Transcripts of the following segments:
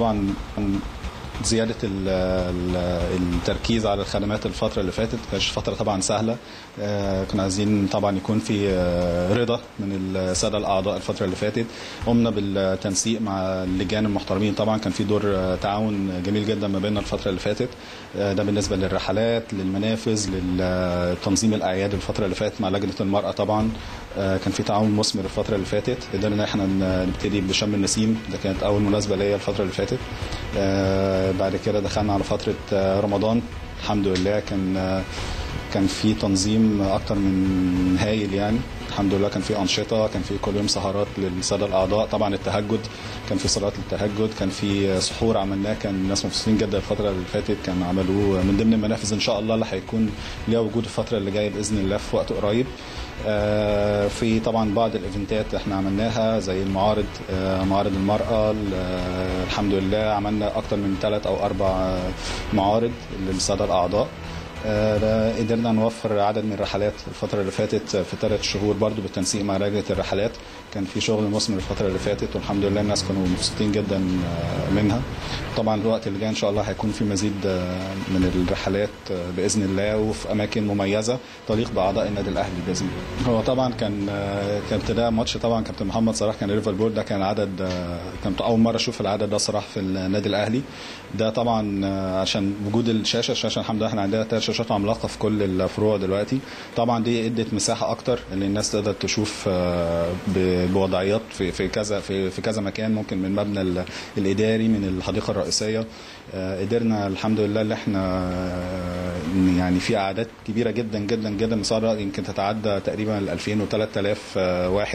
طبعا زيادة التركيز على الخدمات الفترة اللي فاتت، كانت فترة طبعا سهلة. كنا عايزين طبعا يكون في رضا من السادة الأعضاء الفترة اللي فاتت. قمنا بالتنسيق مع اللجان المحترمين، طبعا كان في دور تعاون جميل جدا ما بيننا الفترة اللي فاتت. ده بالنسبة للرحلات، للمنافذ، لتنظيم الأعياد الفترة اللي فاتت مع لجنة المرأة. طبعا كان في تعاون مثمر الفترة اللي فاتت، قدرنا احنا نبتدي بشم النسيم، ده كانت أول مناسبة ليا الفترة اللي فاتت. بعد كده دخلنا على فترة رمضان، الحمد لله كان في تنظيم أكتر من هايل يعني. الحمد لله كان في أنشطة، كان في كل يوم سهرات للسادة الأعضاء. طبعا التهجد، كان في صلاة للتهجد، كان في سحور عملناه، كان الناس مبسوطين جدا الفترة اللي فاتت. كان عملوه من ضمن المنافذ إن شاء الله اللي هيكون ليها وجود الفترة اللي جاية بإذن الله في وقت قريب. في طبعا بعض الايفنتات احنا عملناها زي المعارض، معارض المرأة. الحمد لله عملنا اكتر من 3 أو 4 معارض للسادة الأعضاء. قدرنا نوفر عدد من الرحلات الفترة اللي فاتت في 3 شهور برضو بالتنسيق مع لجنة الرحلات. كان في شغل مثمر الفترة اللي فاتت، والحمد لله الناس كانوا مبسوطين جدا منها. طبعا الوقت اللي جاي ان شاء الله هيكون في مزيد من الرحلات باذن الله، وفي اماكن مميزه تليق باعضاء النادي الاهلي باذن الله. هو طبعا كان ابتداء ماتش طبعا كابتن محمد صلاح كان ليفربول، ده كان عدد، كنت اول مره اشوف العدد ده صراحه في النادي الاهلي. ده طبعا عشان وجود الشاشه الحمد لله احنا عندنا 3 شاشات عملاقه في كل الفروع دلوقتي. طبعا دي ادت مساحه اكتر ان الناس تقدر تشوف بوضعيات في كذا مكان، ممكن من المبنى الاداري، من الحديقه الرئيسيه. قدرنا الحمد لله اللي احنا يعني في اعداد كبيره جدا جدا جدا، مسارة يمكن تتعدى تقريبا 2000 و 3000 واحد.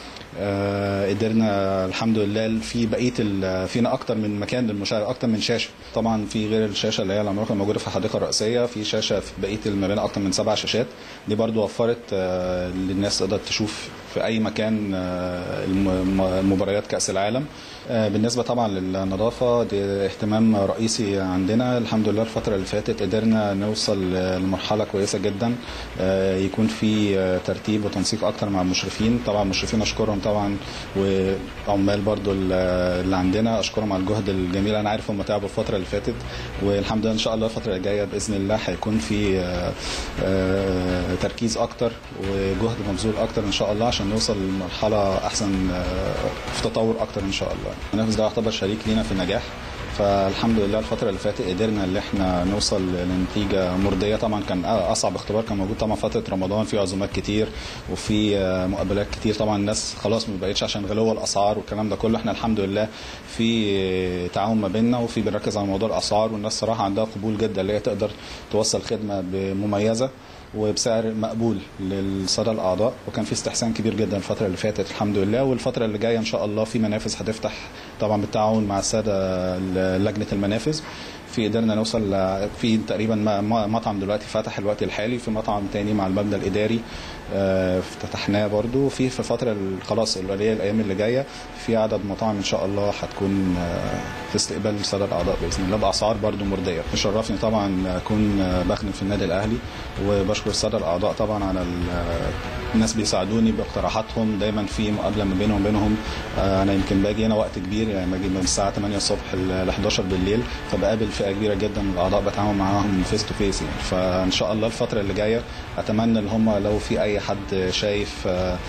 قدرنا الحمد لله في بقيه فينا اكتر من مكان للمشاهده، اكتر من شاشه. طبعا في غير الشاشه اللي هي العملاقه الموجوده في الحديقه الرئيسيه، في شاشه في بقيه المباني اكتر من 7 شاشات. دي برضو وفرت للناس تقدر تشوف في اي مكان مباريات كاس العالم. بالنسبه طبعا للنظافه، دي اهتمام رئيسي عندنا. الحمد لله الفتره اللي فاتت قدرنا نوصل لمرحله كويسه جدا، يكون في ترتيب وتنسيق اكتر مع المشرفين. طبعا المشرفين اشكرهم طبعا، وعمال برضو اللي عندنا اشكرهم على الجهد الجميل. انا عارف هم تعبوا الفتره اللي فاتت، والحمد لله ان شاء الله الفتره الجايه باذن الله هيكون في تركيز اكتر وجهد مبذول اكتر ان شاء الله عشان نوصل لمرحله احسن، في تطور اكتر ان شاء الله. المنافس ده يعتبر شريك لينا في النجاح، فالحمد لله الفتره اللي فاتت قدرنا ان احنا نوصل لنتيجه مرضيه. طبعا كان اصعب اختبار كان موجود طبعا فتره رمضان، في عزومات كتير وفي مقابلات كتير. طبعا الناس خلاص ما بقتش عشان غلو الاسعار والكلام ده كله. احنا الحمد لله في تعاون ما بيننا، وفي بنركز على موضوع الاسعار، والناس صراحه عندها قبول جدا اللي هي تقدر توصل خدمه مميزه وبسعر مقبول للساده الاعضاء. وكان في استحسان كبير جدا الفتره اللي فاتت الحمد لله. والفتره اللي جايه ان شاء الله في منافذ هتفتح طبعا بالتعاون مع الساده لجنه المنافذ. قدرنا نوصل في تقريبا مطعم دلوقتي فتح الوقت الحالي، في مطعم تاني مع المبنى الاداري افتتحناه برضو. في فتره خلاص القليله الايام اللي جايه في عدد مطاعم ان شاء الله هتكون في استقبال الساده الاعضاء باذن الله باسعار برضو مرضيه. يشرفني طبعا اكون بخدم في النادي الاهلي، وبشكر الساده الاعضاء طبعا على الناس بيساعدوني باقتراحاتهم دايما في مقابله ما بينهم وبينهم. انا يمكن باجي هنا وقت كبير، يعني باجي من الساعه 8 الصبح ل 11 بالليل، فبقابل فئه كبيره جدا من الاعضاء بتعامل معاهم فيس تو فيس يعني. فان شاء الله الفتره اللي جايه اتمنى ان هم لو في اي حد شايف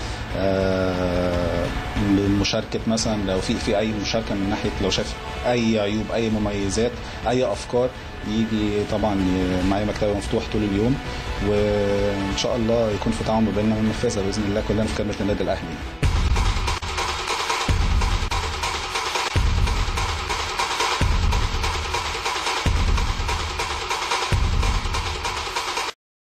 المشاركه مثلا، لو في اي مشاركه من ناحيه، لو شايف اي عيوب، اي مميزات، اي افكار، يجي طبعا معايا مكتبي مفتوح طول اليوم، وان شاء الله يكون في تعاون ما بيننا وننفذها باذن الله كلنا في خدمه النادي الاهلي.